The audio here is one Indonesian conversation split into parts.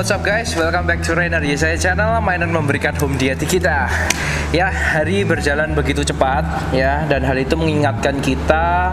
what's up guys? Welcome back to Rainer Yesaya Channel, mainan memberikan home di hati kita. Ya, hari berjalan begitu cepat ya, dan hal itu mengingatkan kita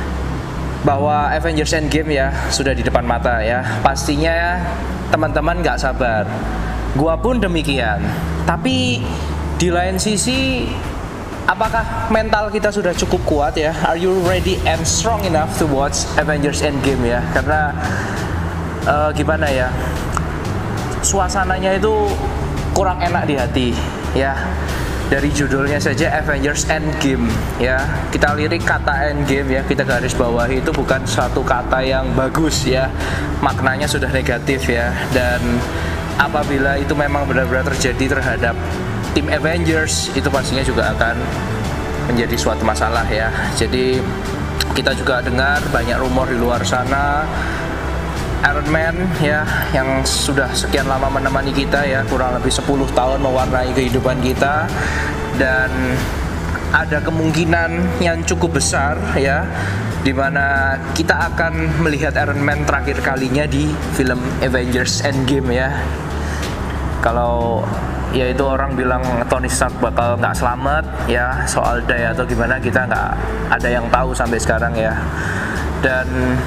bahwa Avengers Endgame ya sudah di depan mata ya. Pastinya teman-teman gak sabar. Gua pun demikian. Tapi di lain sisi, apakah mental kita sudah cukup kuat ya? Are you ready and strong enough to watch Avengers Endgame ya? Karena gimana ya, suasananya itu kurang enak di hati ya. Dari judulnya saja Avengers Endgame ya, kita lirik kata Endgame ya, kita garis bawahi itu bukan suatu kata yang bagus ya, maknanya sudah negatif ya. Dan apabila itu memang benar-benar terjadi terhadap tim Avengers, itu pastinya juga akan menjadi suatu masalah ya. Jadi kita juga dengar banyak rumor di luar sana Iron Man ya, yang sudah sekian lama menemani kita ya, kurang lebih 10 tahun mewarnai kehidupan kita, dan ada kemungkinan yang cukup besar ya, dimana kita akan melihat Iron Man terakhir kalinya di film Avengers Endgame ya. Kalau ya itu orang bilang Tony Stark bakal nggak selamat ya, soal die atau gimana kita nggak ada yang tahu sampai sekarang ya. Dan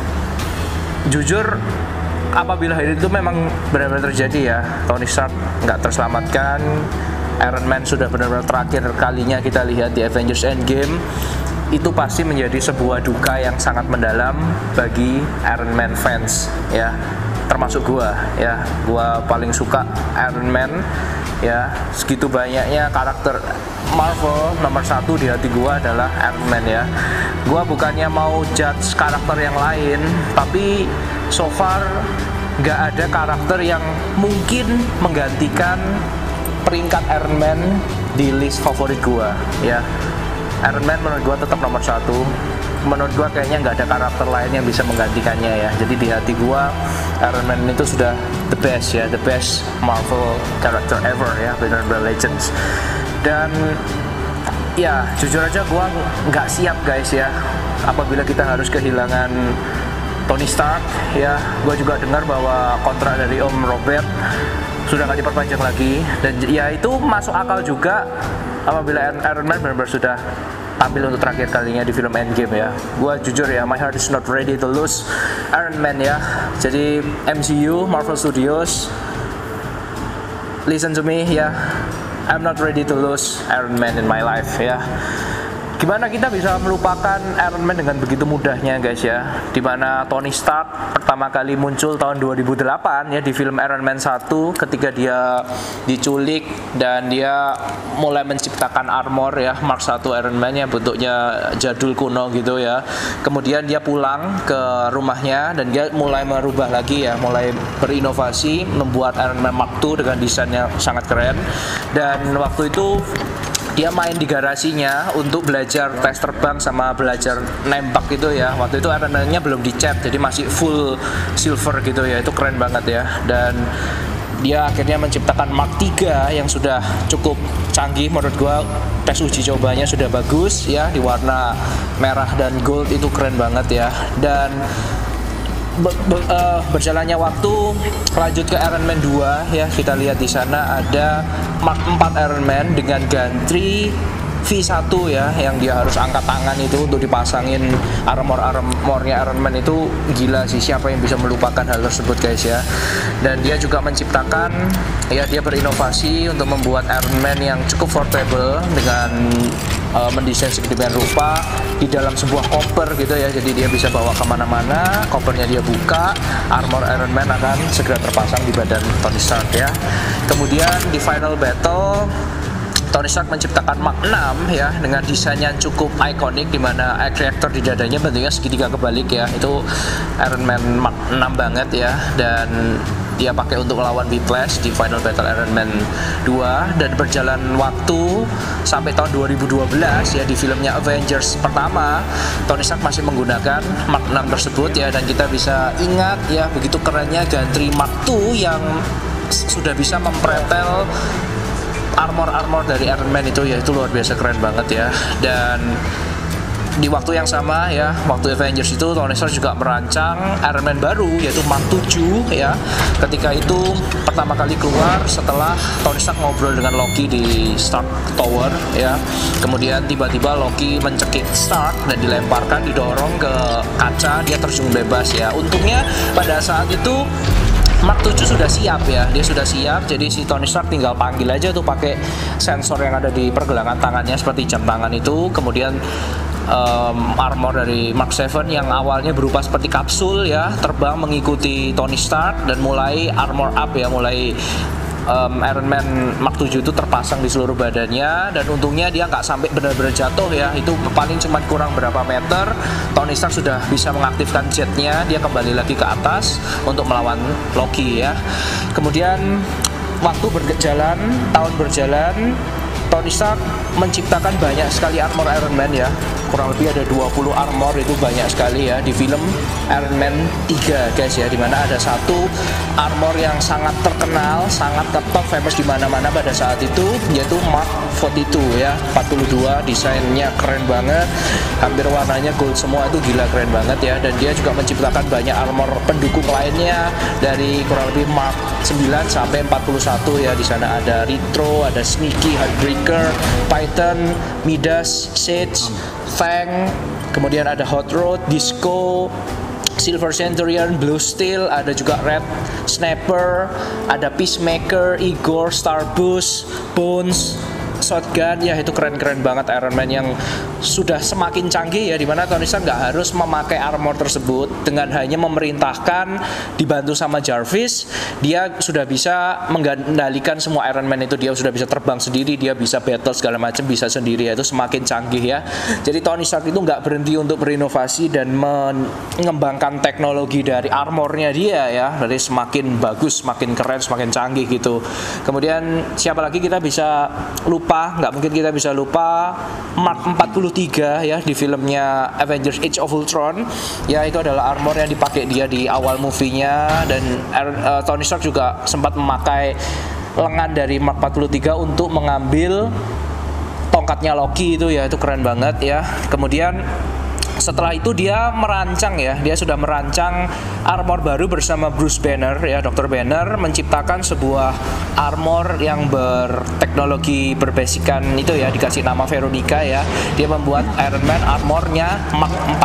jujur, apabila hal itu memang benar-benar terjadi ya, Tony Stark nggak terselamatkan, Iron Man sudah benar-benar terakhir kalinya kita lihat di Avengers Endgame, itu pasti menjadi sebuah duka yang sangat mendalam bagi Iron Man fans ya, termasuk gua ya. Gua paling suka Iron Man ya, segitu banyaknya karakter Marvel, nomor satu di hati gua adalah Iron Man ya. Gua bukannya mau judge karakter yang lain, tapi so far nggak ada karakter yang mungkin menggantikan peringkat Iron Man di list favorit gua ya. Iron Man menurut gua tetap nomor satu. Menurut gua kayaknya nggak ada karakter lain yang bisa menggantikannya ya. Jadi di hati gua Iron Man itu sudah the best ya, the best Marvel character ever ya, benar-benar legends. Dan ya jujur aja gua nggak siap guys ya, apabila kita harus kehilangan Tony Stark ya. Gua juga dengar bahwa kontrak dari Om Robert sudah nggak diperpanjang lagi, dan ya itu masuk akal juga apabila Iron Man benar-benar sudah tampil untuk terakhir kalinya di film Endgame ya. Gua jujur ya, my heart is not ready to lose Iron Man ya. Jadi MCU, Marvel Studios, listen to me ya, I'm not ready to lose Iron Man in my life ya. Gimana kita bisa melupakan Iron Man dengan begitu mudahnya guys ya, dimana Tony Stark pertama kali muncul tahun 2008 ya di film Iron Man 1, ketika dia diculik dan dia mulai menciptakan armor ya, Mark 1 Iron Man yang bentuknya jadul kuno gitu ya. Kemudian dia pulang ke rumahnya dan dia mulai merubah lagi ya, mulai berinovasi, membuat Iron Man Mark 2 dengan desainnya sangat keren. Dan waktu itu dia main di garasinya untuk belajar tes terbang sama belajar nembak gitu ya. Waktu itu Iron Man-nya belum dicat, jadi masih full silver gitu ya. Itu keren banget ya. Dan dia akhirnya menciptakan Mark 3 yang sudah cukup canggih menurut gua. Tes uji cobanya sudah bagus ya, di warna merah dan gold, itu keren banget ya. Dan berjalannya waktu, lanjut ke Iron Man 2 ya, kita lihat di sana ada Mark 4 Iron Man dengan gantri V1 ya, yang dia harus angkat tangan itu untuk dipasangin armornya Iron Man. Itu gila sih, siapa yang bisa melupakan hal tersebut guys ya. Dan dia juga menciptakan ya, dia berinovasi untuk membuat Iron Man yang cukup portable dengan mendesain sedemikian rupa di dalam sebuah koper gitu ya. Jadi dia bisa bawa kemana-mana, kopernya dia buka, armor Iron Man akan segera terpasang di badan Tony Stark ya. Kemudian di final battle, Tony Stark menciptakan Mark 6 ya, dengan desain yang cukup ikonik, di mana reaktor di dadanya bentuknya segitiga kebalik ya. Itu Iron Man Mark 6 banget ya. Dan dia pakai untuk melawan Whiplash di final battle Iron Man 2. Dan berjalan waktu sampai tahun 2012 ya, di filmnya Avengers pertama, Tony Stark masih menggunakan Mark 6 tersebut ya. Dan kita bisa ingat ya, begitu kerennya gantri Mark 2 yang sudah bisa mempretel armor dari Iron Man itu ya. Itu luar biasa keren banget ya. Dan di waktu yang sama ya, waktu Avengers itu Tony Stark juga merancang Iron Man baru yaitu Mark 7 ya. Ketika itu pertama kali keluar setelah Tony Stark ngobrol dengan Loki di Stark Tower ya. Kemudian tiba-tiba Loki mencekik Stark dan dilemparkan, didorong ke kaca, dia terjun bebas ya. Untungnya pada saat itu Mark 7 sudah siap ya, dia sudah siap, jadi si Tony Stark tinggal panggil aja tuh pakai sensor yang ada di pergelangan tangannya seperti jam tangan itu. Kemudian armor dari Mark 7 yang awalnya berupa seperti kapsul ya, terbang mengikuti Tony Stark dan mulai armor up ya, mulai Iron Man Mark 7 itu terpasang di seluruh badannya, dan untungnya dia nggak sampai benar-benar jatuh ya, itu paling cuma kurang berapa meter. Tony Stark sudah bisa mengaktifkan jetnya, dia kembali lagi ke atas untuk melawan Loki ya. Kemudian waktu berjalan, tahun berjalan, Tony Stark menciptakan banyak sekali armor Iron Man ya, kurang lebih ada 20 armor, itu banyak sekali ya di film Iron Man 3 guys ya, dimana ada satu armor yang sangat terkenal, sangat top famous di mana-mana pada saat itu, yaitu Mark 42 ya, 42, desainnya keren banget, hampir warnanya gold semua, itu gila keren banget ya. Dan dia juga menciptakan banyak armor pendukung lainnya dari kurang lebih Mark 9 sampai 41 ya. Di sana ada Retro, ada Sneaky, Heartbreaker, Titan, Midas, Sage, Fang, kemudian ada Hot Rod, Disco, Silver Centurion, Blue Steel, ada juga Red Sniper, ada Peacemaker, Igor, Starboost, Bones, Shotgun ya. Itu keren-keren banget Iron Man yang sudah semakin canggih ya, dimana Tony Stark nggak harus memakai armor tersebut, dengan hanya memerintahkan dibantu sama Jarvis, dia sudah bisa mengendalikan semua Iron Man itu, dia sudah bisa terbang sendiri, dia bisa battle segala macam bisa sendiri ya. Itu semakin canggih ya. Jadi Tony Stark itu nggak berhenti untuk berinovasi dan mengembangkan teknologi dari armornya dia ya, dari semakin bagus, semakin keren, semakin canggih gitu. Kemudian siapa lagi kita bisa lupa, nggak mungkin kita bisa lupa Mark 43 ya, di filmnya Avengers Age of Ultron ya. Itu adalah armor yang dipakai dia di awal movie-nya, dan Tony Stark juga sempat memakai lengan dari Mark 43 untuk mengambil tongkatnya Loki itu ya. Itu keren banget ya. Kemudian setelah itu dia merancang ya, dia sudah merancang armor baru bersama Bruce Banner ya, Dr. Banner menciptakan sebuah armor yang berteknologi berbasikan itu ya, dikasih nama Veronica ya. Dia membuat Iron Man armornya Mark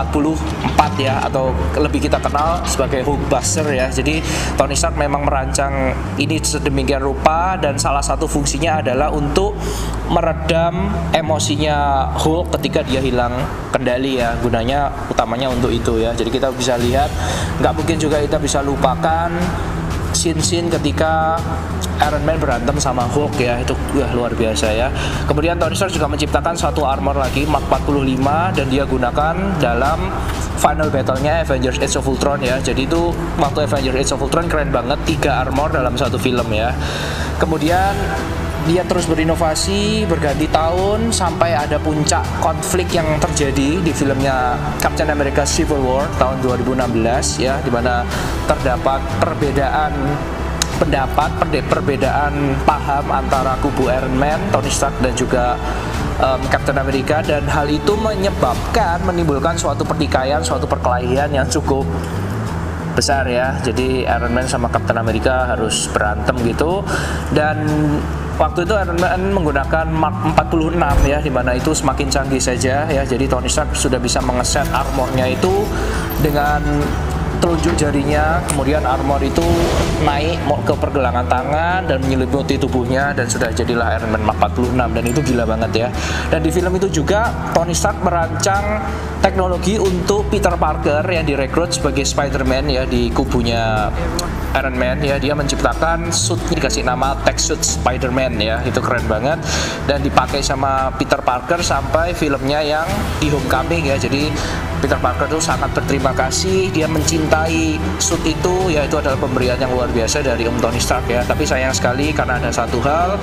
44 ya, atau lebih kita kenal sebagai Hulkbuster ya. Jadi Tony Stark memang merancang ini sedemikian rupa, dan salah satu fungsinya adalah untuk meredam emosinya Hulk ketika dia hilang kendali ya, gunanya utamanya untuk itu ya. Jadi kita bisa lihat, nggak mungkin juga kita bisa lupakan scene-scene ketika Iron Man berantem sama Hulk ya, itu luar biasa ya. Kemudian Tony Stark juga menciptakan satu armor lagi Mark 45, dan dia gunakan dalam final battle-nya Avengers Age of Ultron ya. Jadi itu waktu Avengers Age of Ultron keren banget, 3 armor dalam satu film ya. Kemudian dia terus berinovasi berganti tahun sampai ada puncak konflik yang terjadi di filmnya Captain America Civil War tahun 2016 ya, di mana terdapat perbedaan pendapat, perbedaan paham antara kubu Iron Man, Tony Stark dan juga Captain America, dan hal itu menimbulkan suatu pertikaian, suatu perkelahian yang cukup besar ya. Jadi Iron Man sama Captain America harus berantem gitu, dan waktu itu Iron Man menggunakan Mark 46 ya, dimana itu semakin canggih saja ya. Jadi Tony Stark sudah bisa mengeset armornya itu dengan telunjuk jarinya, kemudian armor itu naik ke pergelangan tangan dan menyelimuti tubuhnya, dan sudah jadilah Iron Man Mark 46, dan itu gila banget ya. Dan di film itu juga Tony Stark merancang teknologi untuk Peter Parker yang direkrut sebagai Spider-Man ya di kubunya Iron Man ya. Dia menciptakan suit, dikasih nama Tech Suit Spider-Man ya, itu keren banget, dan dipakai sama Peter Parker sampai filmnya yang di Homecoming ya. Jadi Peter Parker itu sangat berterima kasih, dia mencintai suit itu ya, itu adalah pemberian yang luar biasa dari Tony Stark ya. Tapi sayang sekali karena ada satu hal,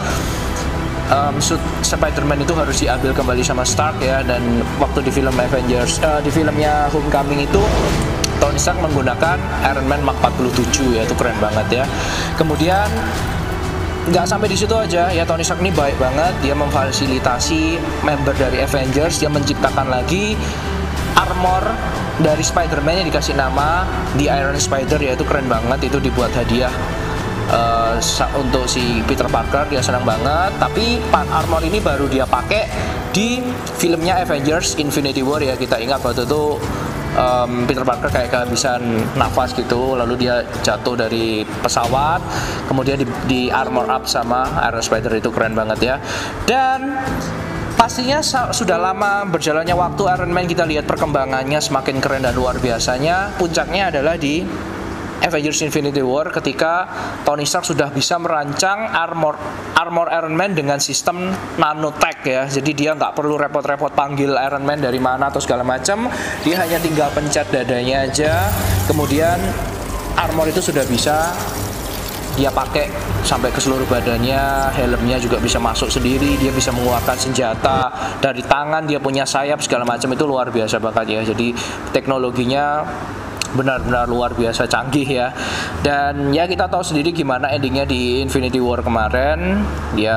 suit Spider-Man itu harus diambil kembali sama Stark ya. Dan waktu di film Avengers, di filmnya Homecoming itu Tony Stark menggunakan Iron Man Mark 47 ya, itu keren banget ya. Kemudian nggak sampai di situ aja ya, Tony Stark ini baik banget, dia memfasilitasi member dari Avengers, dia menciptakan lagi armor dari Spider-Man yang dikasih nama The Iron Spider, yaitu keren banget, itu dibuat hadiah untuk si Peter Parker, dia senang banget. Tapi armor ini baru dia pakai di filmnya Avengers Infinity War ya. Kita ingat waktu itu Peter Parker kayak kehabisan nafas gitu, lalu dia jatuh dari pesawat, kemudian di armor up sama Iron Spider, itu keren banget ya. Dan pastinya sudah lama berjalannya waktu Iron Man, kita lihat perkembangannya semakin keren dan luar biasanya. Puncaknya adalah di Avengers Infinity War ketika Tony Stark sudah bisa merancang armor Iron Man dengan sistem nanotech ya. Jadi dia nggak perlu repot-repot panggil Iron Man dari mana atau segala macam. Dia hanya tinggal pencet dadanya aja, kemudian armor itu sudah bisa dia pakai sampai ke seluruh badannya, helmnya juga bisa masuk sendiri, dia bisa mengeluarkan senjata dari tangan, dia punya sayap segala macam, itu luar biasa banget ya. Jadi teknologinya benar-benar luar biasa canggih ya. Dan ya kita tahu sendiri gimana endingnya di Infinity War kemarin, dia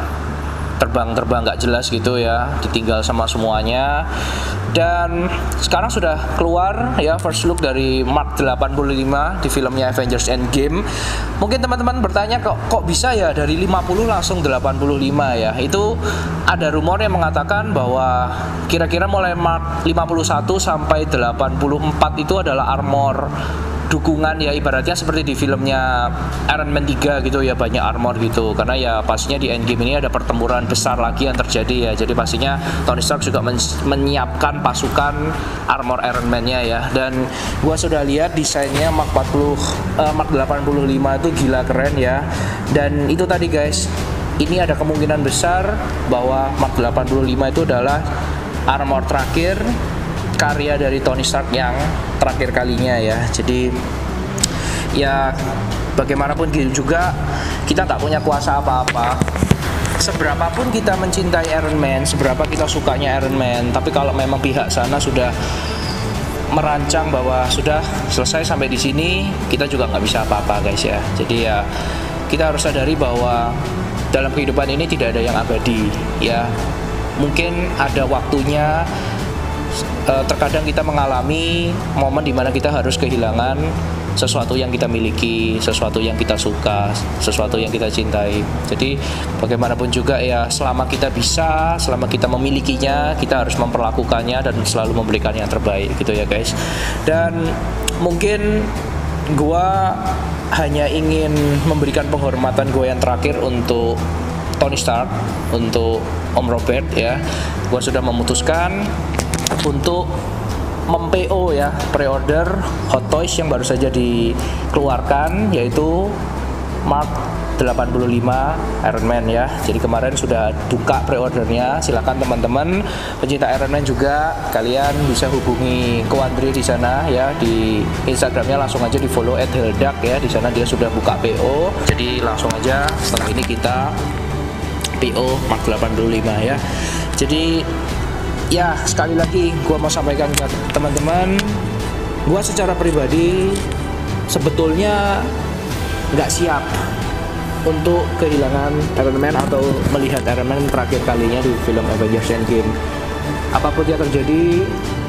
terbang nggak jelas gitu ya, ditinggal sama semuanya. Dan sekarang sudah keluar ya first look dari Mark 85 di filmnya Avengers Endgame. Mungkin teman-teman bertanya kok bisa ya dari 50 langsung 85 ya. Itu ada rumor yang mengatakan bahwa kira-kira mulai Mark 51 sampai 84 itu adalah armor dukungan ya, ibaratnya seperti di filmnya Iron Man 3 gitu ya, banyak armor gitu. Karena ya pastinya di Endgame ini ada pertempuran besar lagi yang terjadi ya. Jadi pastinya Tony Stark juga menyiapkan pasukan armor Iron Man-nya ya. Dan gua sudah lihat desainnya Mark 85 itu gila keren ya. Dan itu tadi guys, ini ada kemungkinan besar bahwa Mark 85 itu adalah armor terakhir karya dari Tony Stark yang terakhir kalinya ya. Jadi ya bagaimanapun juga kita tak punya kuasa apa-apa. Seberapapun kita mencintai Iron Man, seberapa kita sukanya Iron Man, tapi kalau memang pihak sana sudah merancang bahwa sudah selesai sampai di sini, kita juga nggak bisa apa-apa guys ya. Jadi ya kita harus sadari bahwa dalam kehidupan ini tidak ada yang abadi ya. Mungkin ada waktunya, terkadang kita mengalami momen dimana kita harus kehilangan sesuatu yang kita miliki, sesuatu yang kita suka, sesuatu yang kita cintai. Jadi bagaimanapun juga ya, selama kita bisa, selama kita memilikinya, kita harus memperlakukannya dan selalu memberikan yang terbaik gitu ya guys. Dan mungkin gua hanya ingin memberikan penghormatan gue yang terakhir untuk Tony Stark, untuk Om Robert ya. Gua sudah memutuskan untuk mem-PO ya, pre-order Hot Toys yang baru saja dikeluarkan, yaitu Mark 85 Iron Man ya. Jadi kemarin sudah buka pre-ordernya. Silakan teman-teman pencinta Iron Man juga, kalian bisa hubungi Ko Andri di sana ya, di Instagramnya langsung aja di follow @heldak ya. Di sana dia sudah buka PO. Jadi langsung aja setelah ini kita PO Mark 85 ya. Jadi ya sekali lagi gue mau sampaikan ke teman-teman, gue secara pribadi sebetulnya nggak siap untuk kehilangan Iron Man atau melihat Iron Man terakhir kalinya di film Avengers Endgame. Apapun yang terjadi,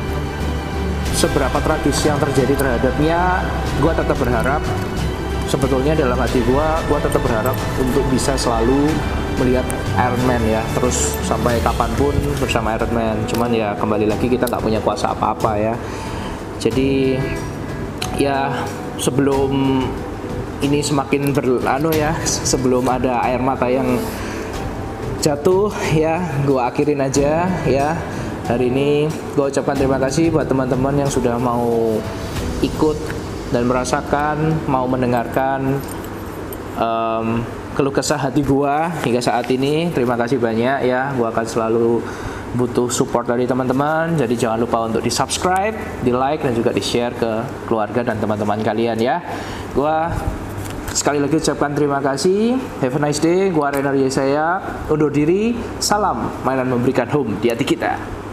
seberapa tragis yang terjadi terhadapnya, gue tetap berharap, sebetulnya dalam hati gue tetap berharap untuk bisa selalu melihat Iron Man ya, terus sampai kapanpun bersama Iron Man. Cuman ya kembali lagi kita nggak punya kuasa apa-apa ya. Jadi ya sebelum ini semakin sebelum ada air mata yang jatuh ya, gue akhirin aja ya. Hari ini gue ucapkan terima kasih buat teman-teman yang sudah mau ikut dan merasakan, mau mendengarkan keluh kesah hati gua hingga saat ini. Terima kasih banyak ya. Gua akan selalu butuh support dari teman-teman. Jadi jangan lupa untuk di subscribe, di like, dan juga di share ke keluarga dan teman-teman kalian ya. Gua sekali lagi ucapkan terima kasih. Have a nice day. Gua Renar Yesaya undur diri. Salam mainan memberikan home di hati kita.